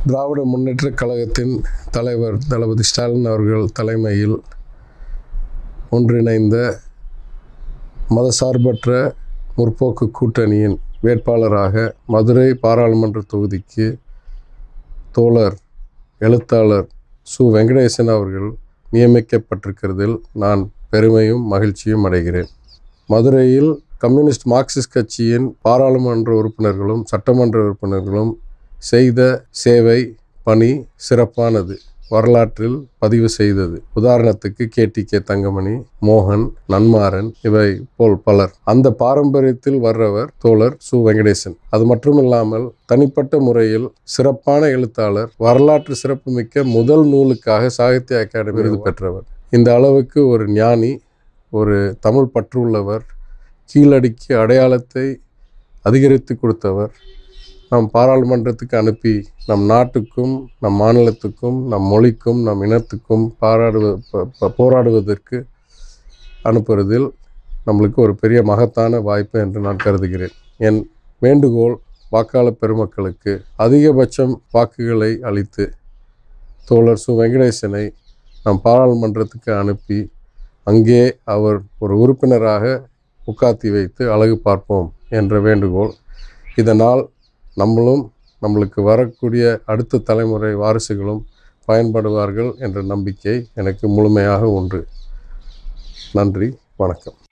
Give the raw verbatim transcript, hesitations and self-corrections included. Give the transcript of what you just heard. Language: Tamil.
திராவிட முன்னேற்றக் கழகத்தின் தலைவர் தளபதி ஸ்டாலின் அவர்கள் தலைமையில் ஒன்றிணைந்த மதசார்பற்ற முற்போக்கு கூட்டணியின் வேட்பாளராக மதுரை பாராளுமன்ற தொகுதிக்கு தோழர் எழுத்தாளர் சு வெங்கடேசன் அவர்கள் நியமிக்கப்பட்டிருக்கிறதில் நான் பெருமையும் மகிழ்ச்சியும் அடைகிறேன். மதுரையில் கம்யூனிஸ்ட் மார்க்சிஸ்ட் கட்சியின் பாராளுமன்ற உறுப்பினர்களும் சட்டமன்ற உறுப்பினர்களும் செய்த சேவை பணி சிறப்பானது, வரலாற்றில் பதிவு செய்தது. உதாரணத்துக்கு கே டி கே தங்கமணி, மோகன், நன்மாறன் இவை போல் பலர். அந்த பாரம்பரியத்தில் வர்றவர் தோழர் சு வெங்கடேசன். அது மட்டுமில்லாமல் தனிப்பட்ட முறையில் சிறப்பான எழுத்தாளர், வரலாற்று சிறப்புமிக்க முதல் நூலுக்காக சாகித்ய அகாடமி விருது பெற்றவர். இந்த அளவுக்கு ஒரு ஞானி, ஒரு தமிழ் பற்றுள்ளவர், கீழடிக்கு அடையாளத்தை அதிகரித்து கொடுத்தவர் நம் பாராளுமன்றத்துக்கு அனுப்பி நம் நாட்டுக்கும் நம் மாநிலத்துக்கும் நம் மொழிக்கும் நம் இனத்துக்கும் பாராடுவ போராடுவதற்கு அனுப்புவதில் நம்மளுக்கு ஒரு பெரிய மகத்தான வாய்ப்பு என்று நான் கருதுகிறேன். என் வேண்டுகோள் வாக்காளர் பெருமக்களுக்கு அதிகபட்சம் வாக்குகளை அளித்து தோழர் சு வெங்கடேசனை நம் பாராளுமன்றத்துக்கு அனுப்பி அங்கே அவர் ஒரு உறுப்பினராக உட்காத்தி வைத்து அழகு பார்ப்போம் என்ற வேண்டுகோள். இதனால் நம்மளும் நம்மளுக்கு வரக்கூடிய அடுத்த தலைமுறை வாரிசுகளும் பயன்படுவார்கள் என்ற நம்பிக்கை எனக்கு முழுமையாக உண்டு. நன்றி, வணக்கம்.